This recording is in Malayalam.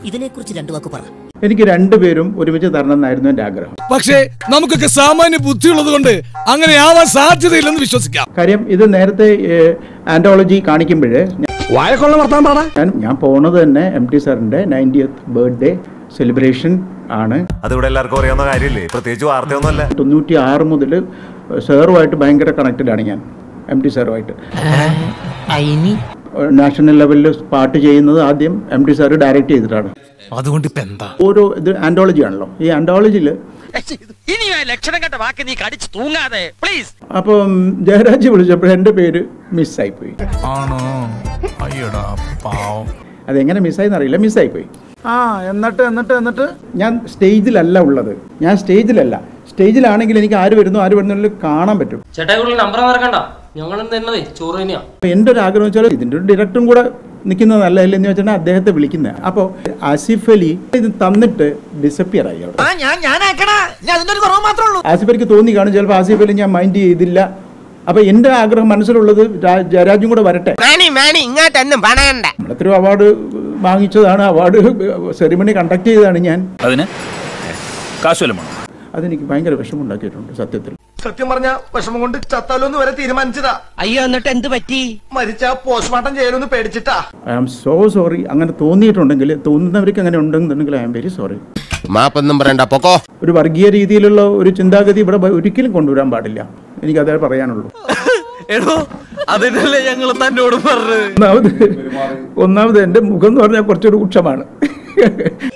ഇതിനെക്കുറിച്ച് രണ്ടു വാക്ക് പറ. എനിക്ക് രണ്ടുപേരും ഒരുമിച്ച് തരണം എന്നായിരുന്നു എന്റെ ആഗ്രഹം. പക്ഷേ നമുക്കൊക്കെ സാമാന്യ ബുദ്ധിയുള്ളത് കൊണ്ട് അങ്ങനെ ആവാൻ സാധ്യതയില്ലെന്ന് വിശ്വസിക്കാം. കാര്യം ഇത് നേരത്തെ ആൻഡോളജി കാണിക്കുമ്പോഴേ ഞാൻ പോണത് തന്നെ MT സാറിന്റെ 90th ബർത്ത്ഡേ സെലിബ്രേഷൻ ആണ്. അതിവിടെ എല്ലാവർക്കും അറിയാവുന്ന കാര്യമില്ലേ, പ്രത്യേകിച്ച് വാർത്തയൊന്നുമല്ല. 96 മുതൽ സാറുമായിട്ട് ഭയങ്കര കണക്റ്റഡാണ് ഞാൻ, MT സാറുമായിട്ട്. നാഷണൽ ലെവലിൽ പാട്ട് ചെയ്യുന്നത് ആദ്യം MT സാറ് ഡയറക്റ്റ് ചെയ്തിട്ടാണ്. അതുകൊണ്ട് ഇപ്പൊ എന്താ, ഓരോ ഇത് ആൻഡോളജി ആണല്ലോ. ഈ ആൻഡോളജിയിൽ അപ്പം ജയരാജ് വിളിച്ചപ്പോൾ എൻ്റെ പേര് മിസ്സായിപ്പോയി. അതെങ്ങനെ മിസ്സായിന്ന് അറിയില്ല, മിസ്സായിപ്പോയി. എന്നിട്ട് ഞാൻ സ്റ്റേജിലല്ല ഉള്ളത്. സ്റ്റേജിലാണെങ്കിൽ എനിക്ക് ആര് വരുന്നു കാണാൻ പറ്റും. എൻ്റെ ഒരു ആഗ്രഹം വെച്ചാൽ ഇതിൻ്റെ ഒരു ഡയറക്ടറും കൂടെ നിൽക്കുന്നത് നല്ലതല്ലെന്ന് വെച്ചാൽ അദ്ദേഹത്തെ വിളിക്കുന്നത്. അപ്പോൾ ആസിഫ് അലി ഇത് തന്നിട്ട് ഡിസപ്പിയർ ആയി അവിടെ. ആസിഫ് അലിക്ക് തോന്നി കാണും ചിലപ്പോൾ ആസിഫ് അലി ഞാൻ മൈൻഡ് ചെയ്തില്ല. അപ്പൊ എന്റെ ആഗ്രഹം മനസ്സിലുള്ളത് ജയരാജും കൂടെ വരട്ടെ. നമ്മളെത്രയോ അവാർഡ് വാങ്ങിച്ചതാണ്, അവാർഡ് സെറിമണി കണ്ടക്ട് ചെയ്തതാണ് ഞാൻ. അതെനിക്ക് ഭയങ്കര വിഷമമുണ്ടാക്കിയിട്ടുണ്ട് സത്യത്തിൽ. സത്യം പറഞ്ഞ വിഷമം കൊണ്ട് ചത്താലോന്ന് വരെ തീരുമാനിച്ചതാ. അയ്യോ, എന്നിട്ട് എന്ത് പറ്റി? മരിച്ച പോസ്റ്റ്മോർട്ടം ചെയ്യാനൊന്ന് പേടിച്ചിട്ടാ. I am so sorry. അങ്ങനെ തോന്നിയിട്ടുണ്ടെങ്കിൽ, തോന്നുന്നവർക്ക് അങ്ങനെ ഉണ്ടെന്നുണ്ടെങ്കിൽ ഐ ആം വെരി സോറി. ഒരു വർഗീയ രീതിയിലുള്ള ഒരു ചിന്താഗതി ഇവിടെ ഒരിക്കലും കൊണ്ടുവരാൻ പാടില്ല. എനിക്ക് അതേ പറയാനുള്ളൂ. ഒന്നാമത് എന്റെ മുഖം എന്ന് പറഞ്ഞാൽ കുറച്ചൊരു രൂക്ഷമാണ്.